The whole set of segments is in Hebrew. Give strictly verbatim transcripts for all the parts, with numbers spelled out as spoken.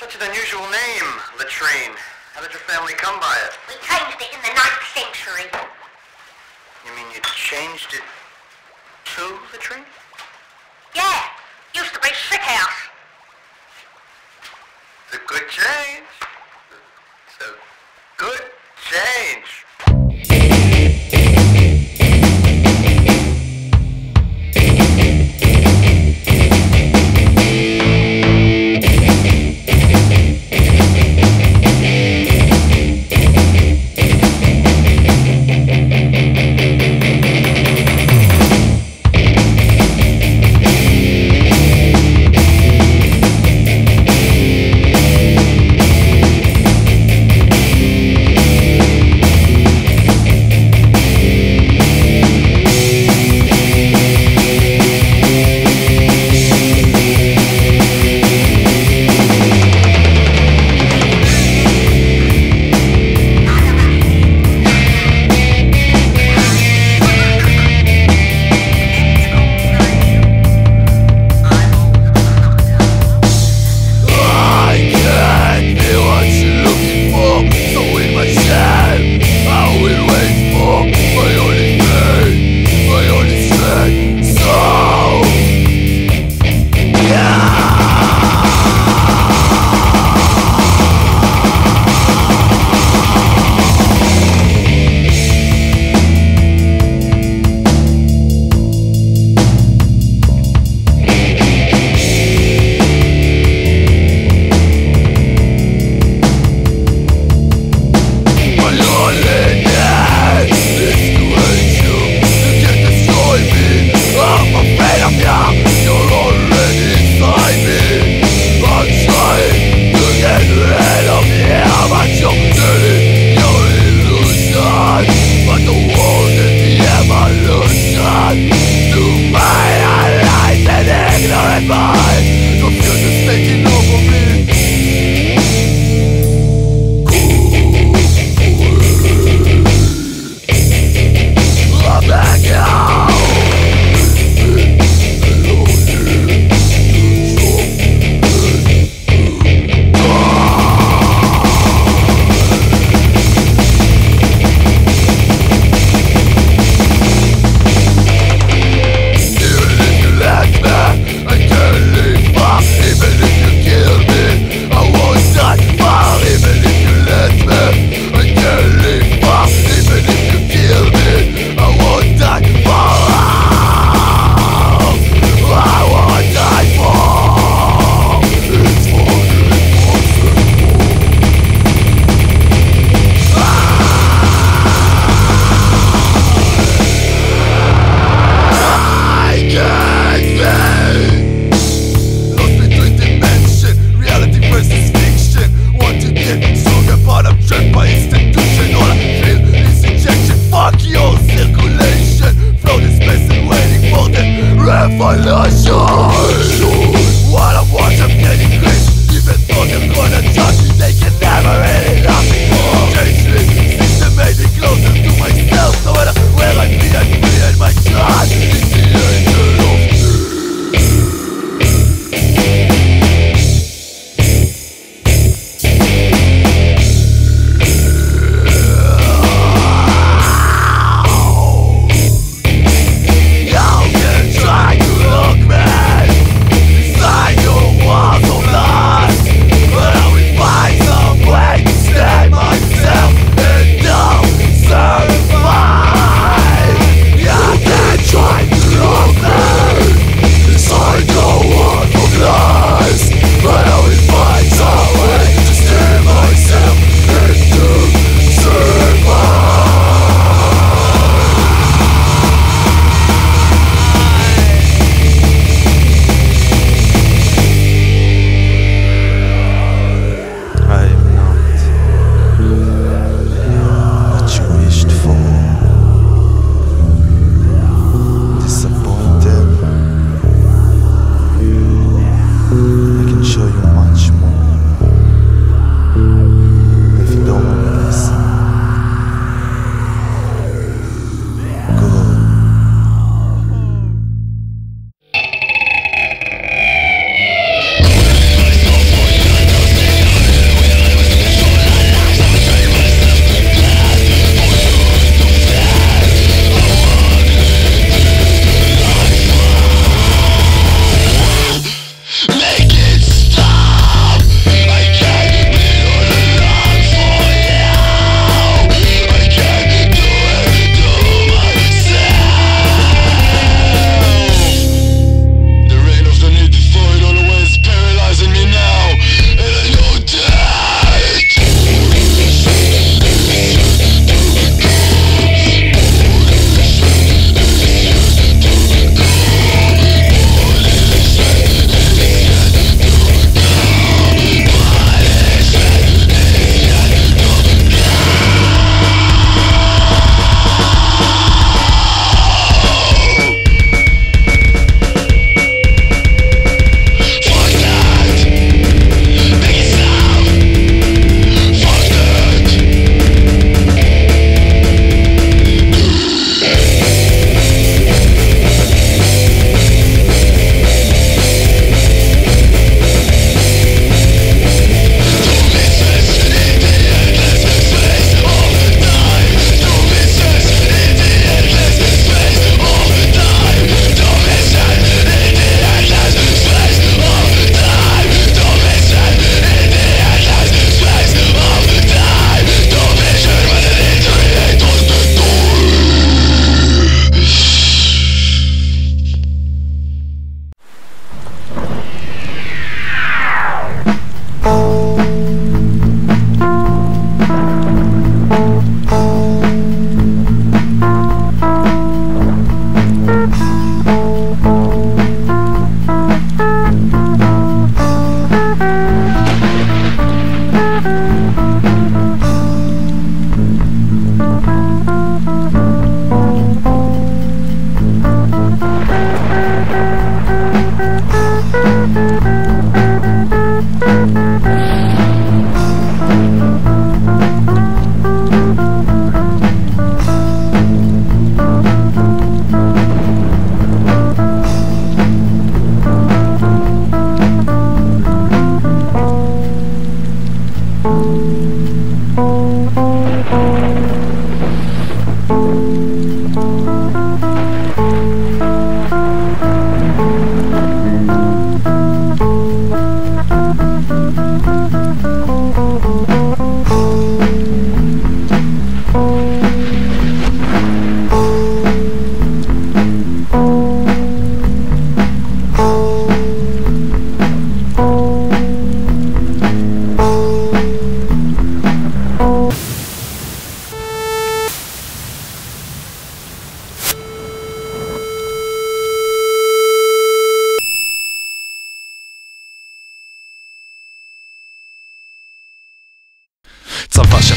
Such an unusual name, latrine. How did your family come by it? We changed it in the ninth century. You mean you changed it to latrine? Yeah, used to be sick house. It's a good change. It's a good change.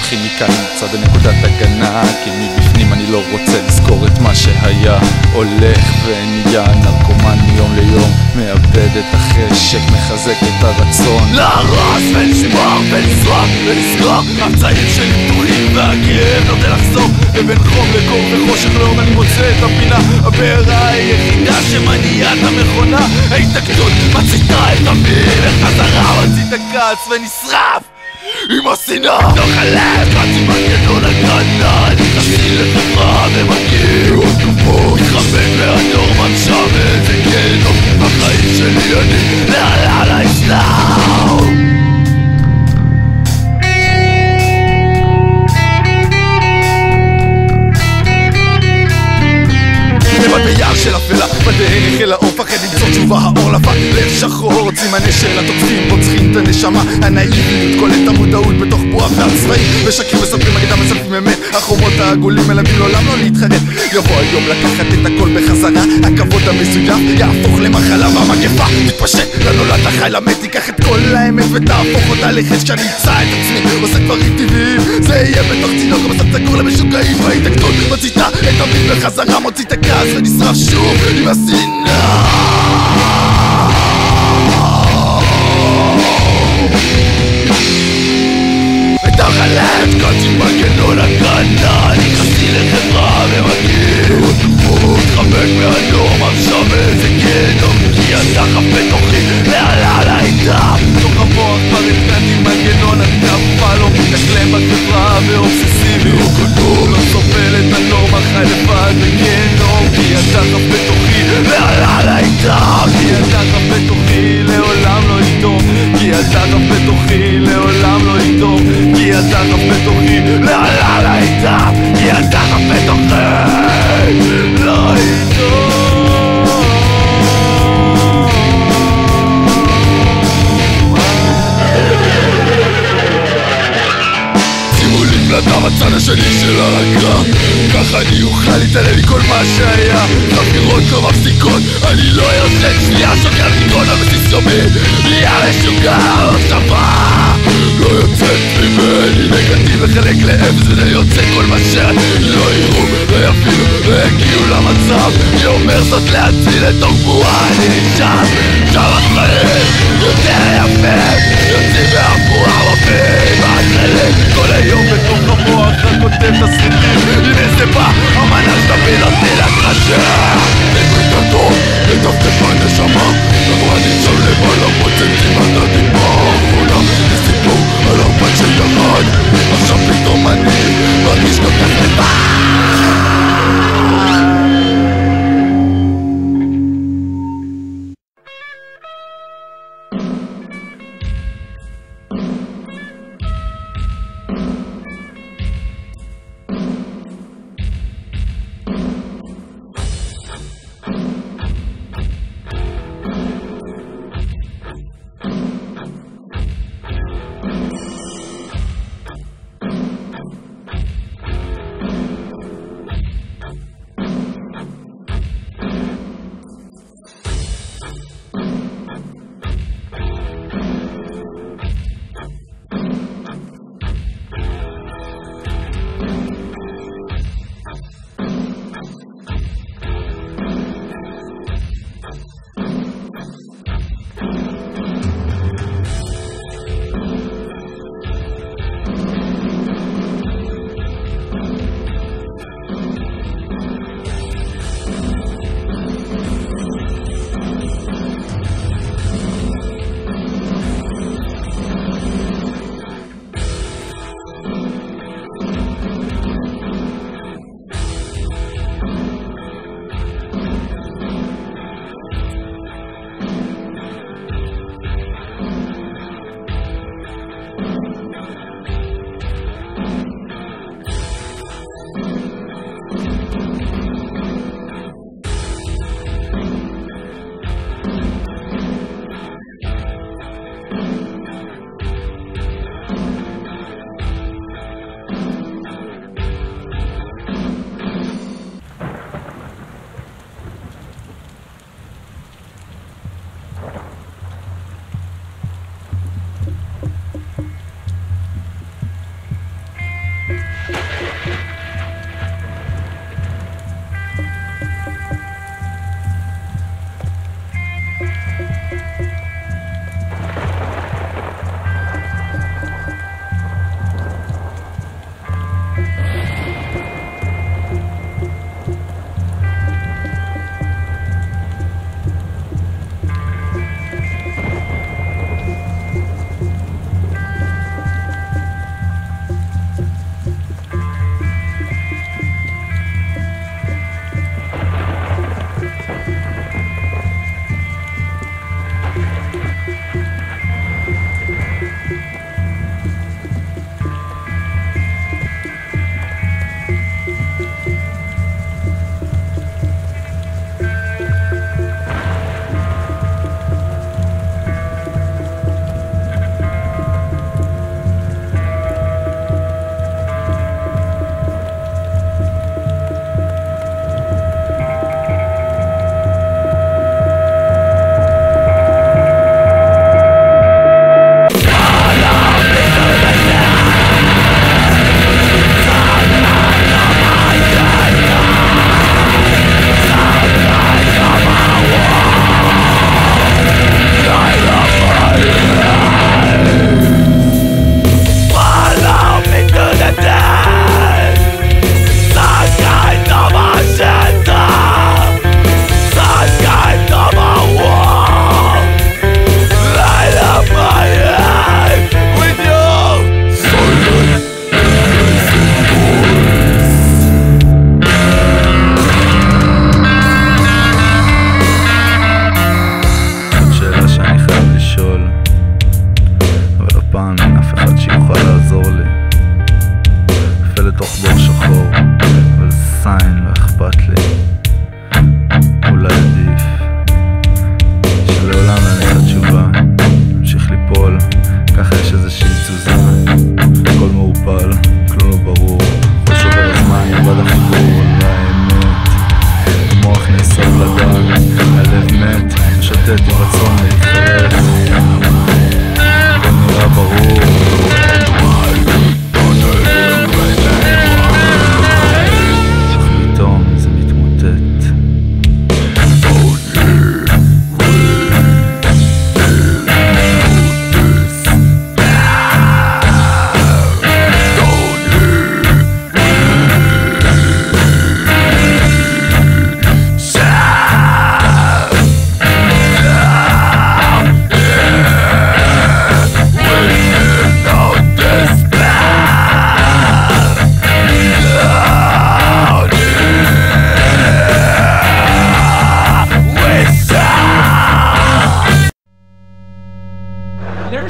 מתחיל מכאן, נמצא בנקודת הגנה, כי מבפנים אני לא רוצה לזכור את מה שהיה. הולך ונהיה נרקומן מיום ליום, מאבד את החשק, מחזק את הרצון להרוס ולשבור ולשרוף ולסגור. הפצעים שלי פתוחים והכאב נוטה לחזור, ובין חום לקור וחושך לאור אני מוצא את הפינה. הבעירה היחידה שמניעה את המכונה, ההתנגדות מציתה את המין לחזרה, מצית הכעס ונשרף עם השנאה. תוך הלב קראתי מנגנון הגנה, נכנסתי לחברה ומכיר עוד כפות, מתחמק מהנורמה משעמם וגיהנום. בחיים שלי אני לאללה לאסלאם. ביער של אפלה, בדרך אל האור פחד למצוא תשובה, האור לבן, לב שחור, סימני של התוקפים פוצחים את הנשמה, הנאיביות קולט המודעות בתוך בועה והצבעים, ושקרים מספרים אגדה מספרים אמת, החומות העגולים מלמדים לעולם לא להתחרט. יבוא היום לקחת את הכל בחזרה, הכבוד המסוים יהפוך למחלה והמגפה תתפשט, לנולד לחי למת, תיקח את כל האמת ותהפוך אותה לחש. כשאני אמצא את עצמי עושה דברים טבעיים, זה יהיה בתוך צינוק או בסף סגור למשוגעים, וההתנגדות מציתה את המין בחזרה, מוציא את הכעס ונשרף שוב עם השנאה. בתוך הלב קראתי מנגנון הגנה, נכנסתי לחברה ומכיר עוד כפות, מתחמק מהנורמה משעמם וגיהנום, כי הדחף בתוכי לאללה לאיתם. תוך המוח כבר התקנתי מנגנון, אני אף פעם לא מתאקלם בחברה ואובססיבי הוא קודום, לא סובל את הנורמה, חי לבד בגיהנום, כי הדחף בתוכי לאללה לאיתם. כי הדחף בתוכי לעולם לא יתום, כי הדחף בתוכי לעולם לא יתום, כי הדחף בתוכי לאללה לאיתם, כי הדחף בתוכי לא יתום. שימו לי פלטה בצד השני של הרגע, ככה אני אוכל להתעלם מכל מה שהיה. חפירות לא מפסיקות, אני לא יוצא שנייה, שוקר לתיקון על בסיס יומי, נהיה משוגע עוד שווה, לא יוצאת ממני נגטיב וחלק לאפס, וזה יוצא כל מה שלא יראו ויפילו והגיעו למצב שאומר זאת להציל את תוך בועה. אני שם, שם החיים יותר יפה, יוצאים מהבועה מופיעים מהחלק כל היום בתוך המוח, רק כותב את הסרטים. הנה זה בא, המנה שתפיל אותי לקרשה, תקריא את הטוב, לטפטף הנשמה, אבל אני שם למעלה מוצאתי מדעתי באחרונה, לסיפור על הבת שירד, עכשיו פתאום אני מרגיש כל כך לבד. you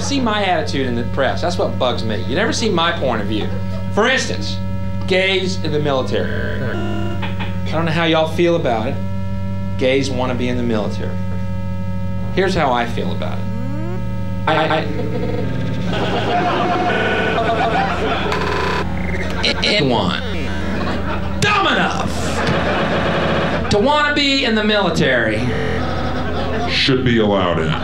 see my attitude in the press. That's what bugs me. You never see my point of view. For instance, gays in the military. I don't know how y'all feel about it. Gays want to be in the military. Here's how I feel about it. I... I, I one. Dumb enough to want to be in the military. Should be allowed in.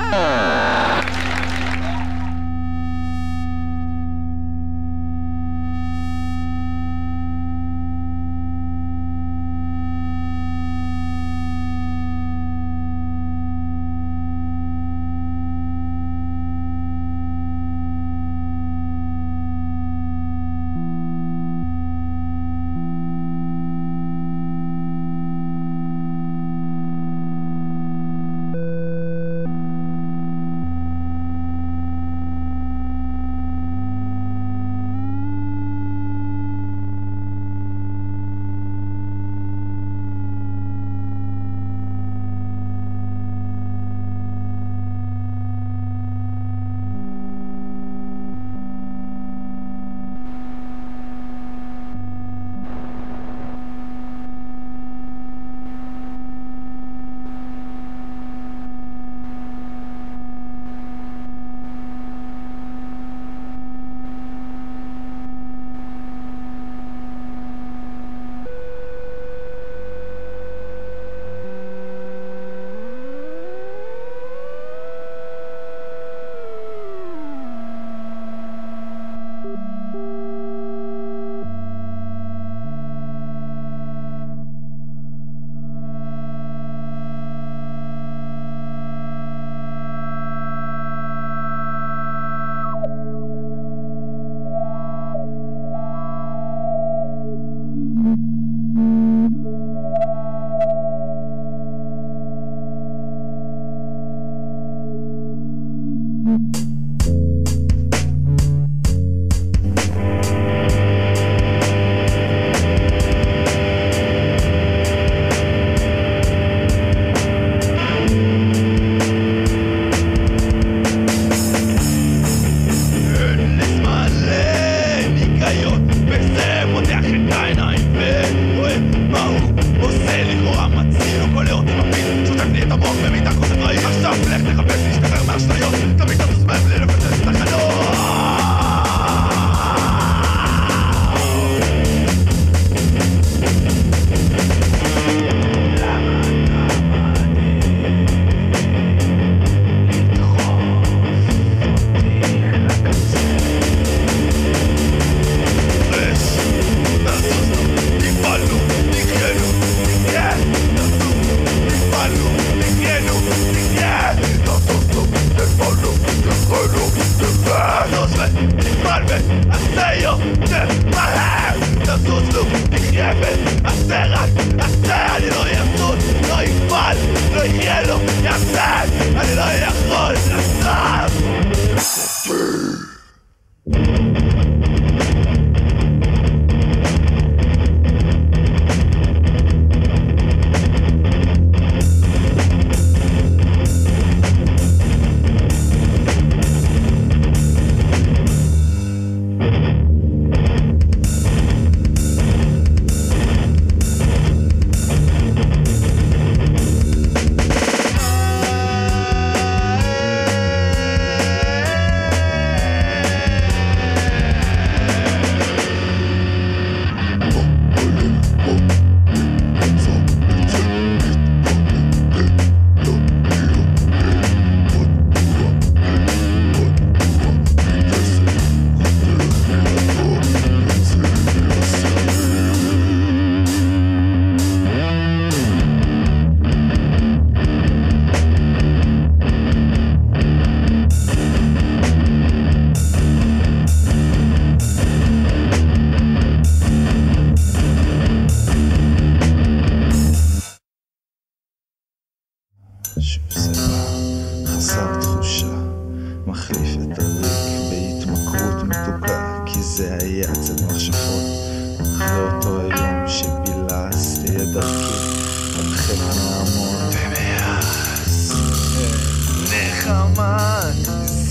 זה היה עצת מחשבות, אך לאותו היום שפילסתי את דרכי על חלק מהמון. ומאז נחמה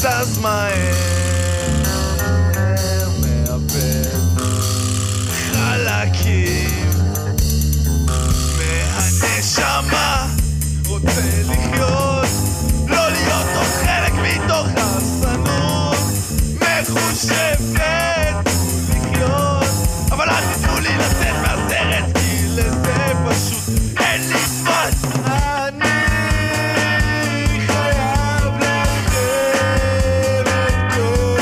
זז מהר, מאבד חלקים מהנשמה, רוצה לחיות, לא להיות עוד חלק מתוך הרסנות מחושבת לחיות, אבל אל תתנו לי לצאת מהסרט כי לזה פשוט אין לי זמן. אני חייב להחזיר את כל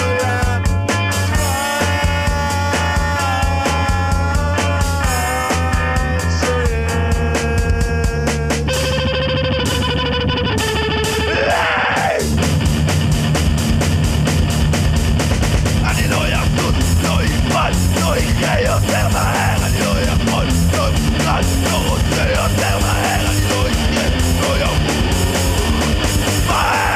אני לא יחזות, לא יפעל, לא יחיה יותר מהר, אני לא יכול, לא יפעל, לא רוצה יותר מהר, אני לא יחיה, לא ימות מהר.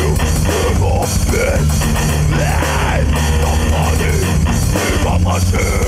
Monster.